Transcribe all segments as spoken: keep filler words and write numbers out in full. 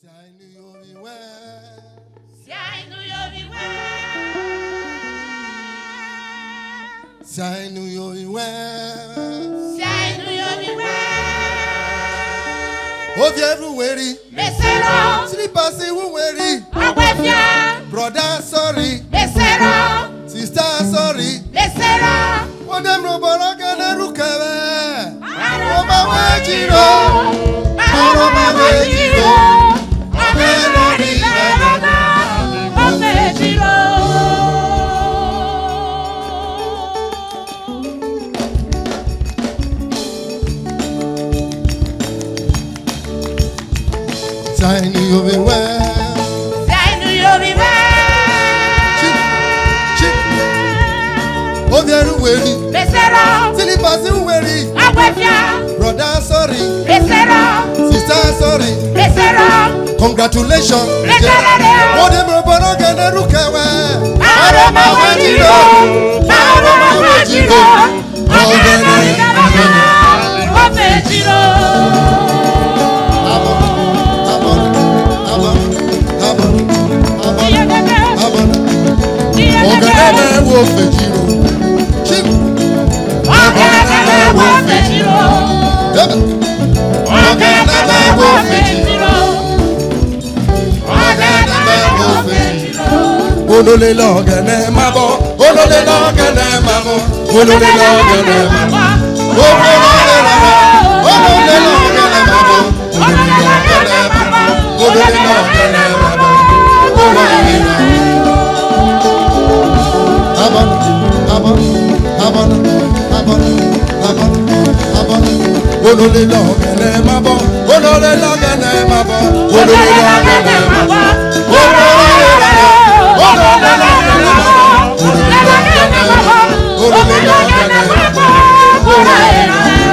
Si I knew you be well. Si I knew you be well. Si I knew you be well. Si I knew you be well. Oh, you weary. Mesero. Sleep as you weary. Agbefia. Brother, sorry. Mesero. Sister, sorry. Mesero. What them robber gonna look at? Oh, my way, Jiro. Oh, my way, Jiro. I knew you be well. I knew you be well. Chip, chip. Oh, they're weary. Mesero. Sleep as you weary. Agbefia. Brother, sorry. Mesero. Sister, sorry. Mesero. Congratulations. Mesero. Oh, them robber gonna look at well. Aroma wajiro. Aroma wajiro. Aroma wajiro. Ogene wo fejiro. Chip. Ogene wo fejiro. Ogene wo fejiro. Ogene wo fejiro. Olole logene mabo. Olole logene mabo. Olole logene mabo. Olole logene mabo. Olole logene mabo. Olole logene mabo. Olole logene mabo. Abon, abon, abon, abon, abon, abon. Olole logene mabo, olole logene mabo, olole logene mabo, olole logene mabo, olole logene mabo, olole logene mabo, olole.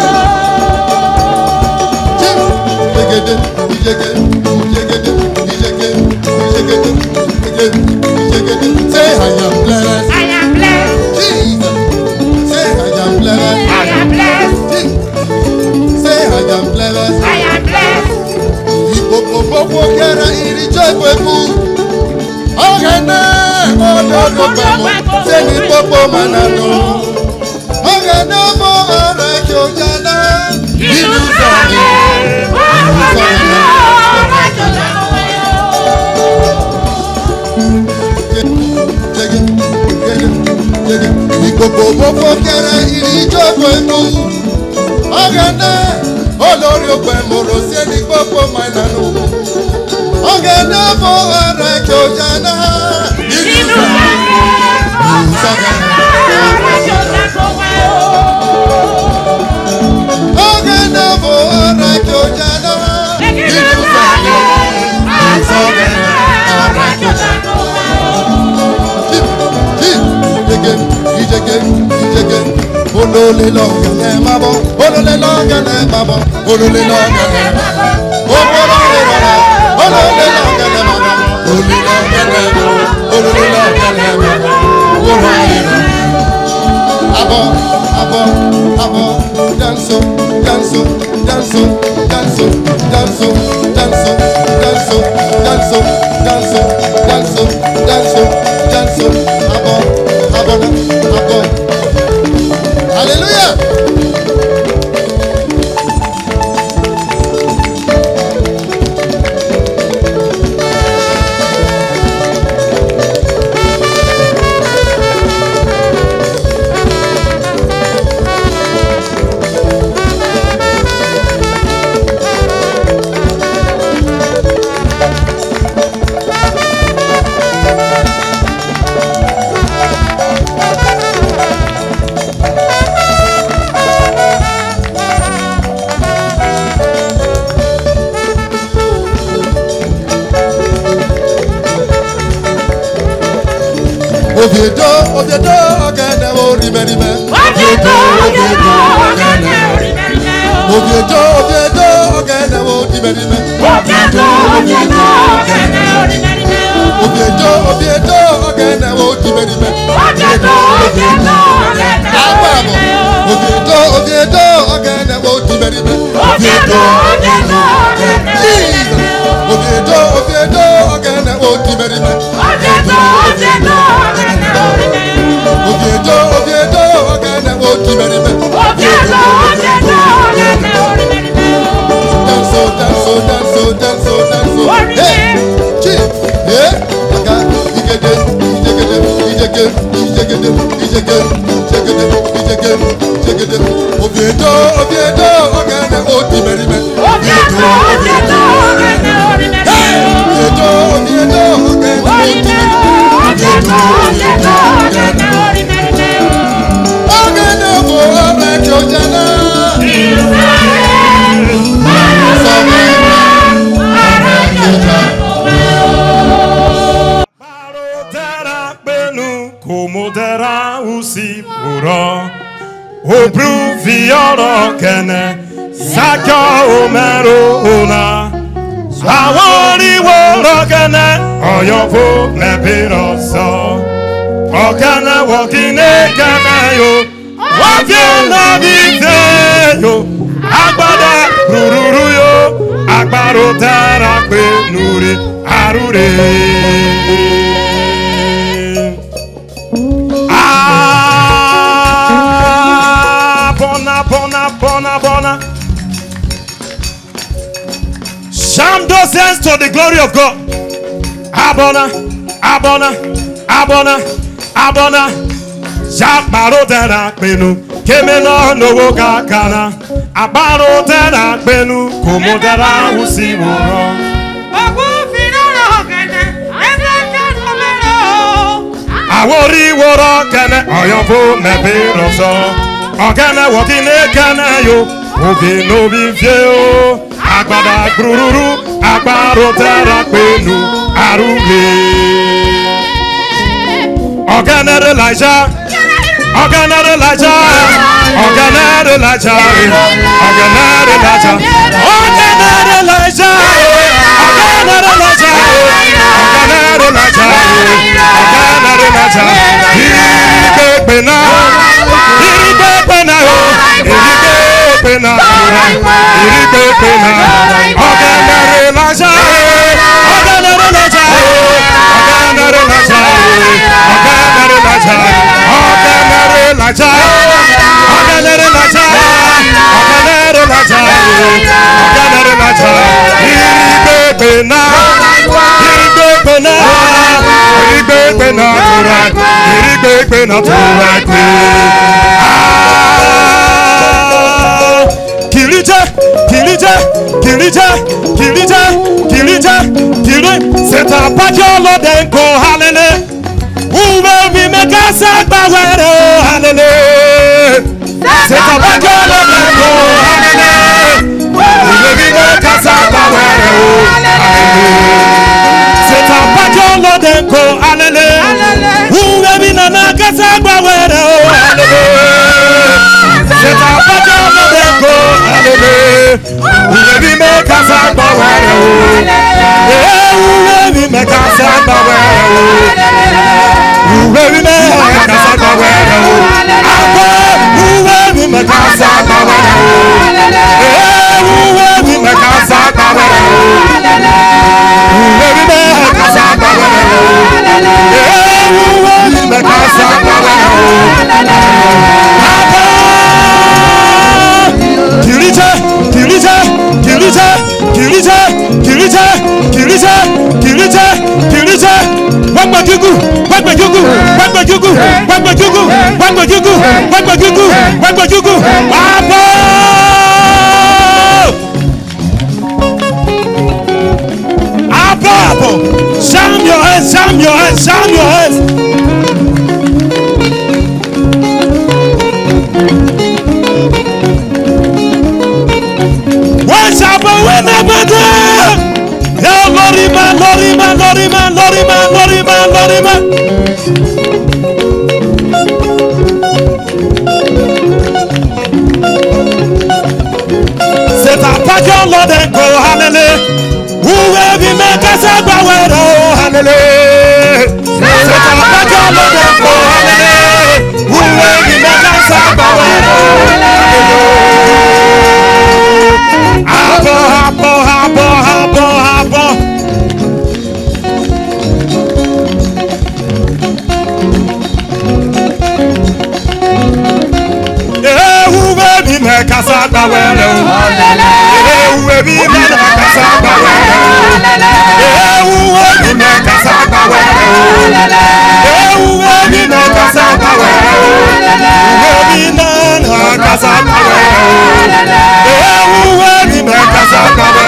Jigede, jigede, jigede, jigede, jigede, jigede. Say I am blessed. I am blessed. Jesus. Say I am blessed. I am blessed. Say I am blessed. I am blessed. Ipopopo kera irijoy kweku. Ogene ododo pemo. Say ni popo manano. Ogene mo ore kyojana. Inu sane. Ogene ore kyojana. Ipopopo kera irijoy kweku. Ogene olori ogbe moro se ni popo manano. Ogene mo ore kyojana. Inu sane. Ore kyojana. Ogene mo ore kyojana. Inu sane. Ore kyojana. Again, again, again. Olole logene mabo, olole logene mabo, olole logene mabo, olole logene mabo, olole logene mabo, olole logene mabo, olole. Abo, abo, abo, danso, danso, danso, danso, danso, danso, danso, danso, danso, danso, danso, danso, abo. Hallelujah. Obiedo, obiedo, ogene wo rime rime. Obiedo, obiedo, ogene wo rime rime. Obiedo, obiedo, ogene wo rime rime. Obiedo, obiedo, ogene wo rime rime. Obiedo, obiedo, ogene wo rime rime. Obiedo, obiedo, ogene wo rime rime. Obiedo, obiedo, ogene wo rime rime. Obiedo, obiedo, ogene wo rime rime. Obiedo, dance, oh, dance, oh. Hey, Chief, yeah, Aga, Ijeke, Ijeke, Ijeke, Ijeke, Ijeke, Ijeke, Ijeke, Ijeke, Obiedo, Obiedo, Ogene, Oti Merime. Obiedo, Obiedo, Ogene, Oti Merime. Obiedo, Obiedo, Ogene, Oti Merime. Obiedo, Obiedo, Ogene, Oti Merime. Ogene, Bo, Ore, Ojana. Komodera usi puro Obru vioro kene Zaka omero ona Awori woro kene Oyopo mebiro so Okene wokine kene yo Wafio na vite yo Agbada rururu yo Agbaro tera pe nuri arure Bona, bona, bona. Sham those hands to the glory of God. Abona, abona, abona, abona. Jabaro dera penu. Kemeno no woga kana. Abaro dera penu. Komo dera usimuro. Ogu finoro kene. Ezeka nomero. Awori woro kene. Oyonfo mebiro so. Ogene wokine kene yo, obi no bi fie agbada grururu, agbaro tera penu arule. Ogene Elijah, ogene Elijah, ogene Elijah, ogene Elijah, ogene Elijah, ogene Elijah, ogene Elijah, ogene Elijah. Iribe pena, iribe pena, iribe pena, iribe pena. Ogene Elijah, ogene Elijah, ogene Elijah, ogene Elijah, ogene Elijah, ogene Elijah, ogene Elijah, ogene Elijah. Iribe pena, iribe pena, iribe pena turai, iribe pena turai kwe. Kilije, kilije, kilije, kilije, kilije, kilije. C'est un pagiolo denko halele. Uwe mi mekasa bawero halele. C'est un pagiolo denko halele. Uwe mi mekasa bawero halele. C'est un pagiolo denko halele. Uwe mi nana kasa bawero halele. C'est un pagiolo denko halele. Uwe mi mekasa bawero. Uwe mi mekasa bawero. Uwe mi mekasa bawero. Uwe mi mekasa bawero. Uwe mi mekasa bawero. Uwe mi mekasa bawero. Uwe mi mekasa bawero. Kilije, kilije, kilije, kilije, kilije, kilije, kilije, kilije. Wagba jugu, wagba jugu, wagba jugu, wagba jugu, wagba jugu, wagba jugu, wagba jugu. Abo! Abo, abo! Sham your head, sham your head, sham your head. Lorima, Lorima, Lorima, Lorima, Lorima, Lorima. C'est un paquet de go halele. Où est vi me casa bawero halele. C'est un paquet de go halele. Où est vi me casa bawero halele. Abo, abo, abo, abo, abo. Casa bawero, eh, we be na casa bawero. Uwe mi na kasa kawe. Uwe mi na na kasa kawe. Uwe mi na kasa kawe.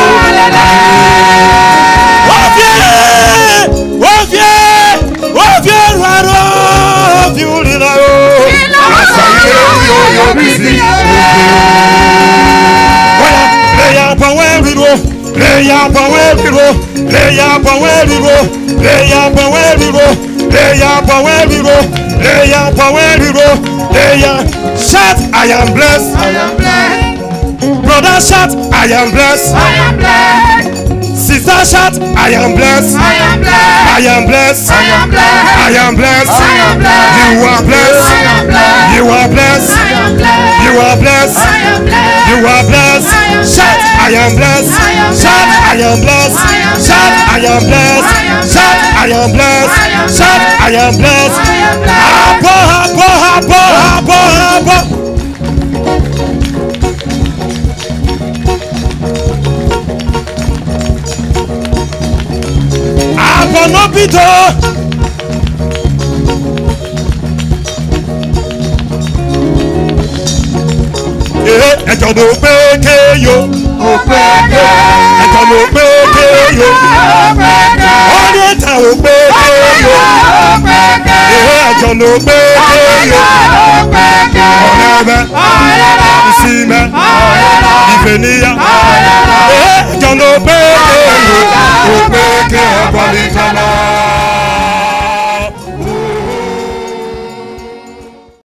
Ovie, ovie, ovie raro, viulina o. Asaye yo yo bisi. Oya, leya pawe riro, leya pawe riro, leya pawe riro, leya pawe riro, leya pawe riro, leya pawe riro, leya. Shout, I am blessed. I am blessed. Brother, shout, I am blessed. I am blessed. Sister, shout, I am blessed. I am blessed. I am blessed. I am blessed. I am blessed. I am blessed. You are blessed. I am blessed. You are blessed. I am blessed. You are blessed. I am blessed. You are blessed. I am Shout, blessed. I am blessed. I am Shout, I am blessed. I am Shout, I am blessed. I am Shout, I am blessed. I am Shout, I am blessed. I am blessed. Habo, habo, habo, habo, habo. Habo no bido. Ẹjọ́ ló pé kéyo. Ẹjọ́ ló pé kéyo. Orí ìta ò pé kéyo. Ẹjọ́ ló pé kéyo. Ọ̀rẹ́ bẹ́, ìsì mẹ́, ìfẹ́ níyà. Ẹjọ́ ló pé kéyo.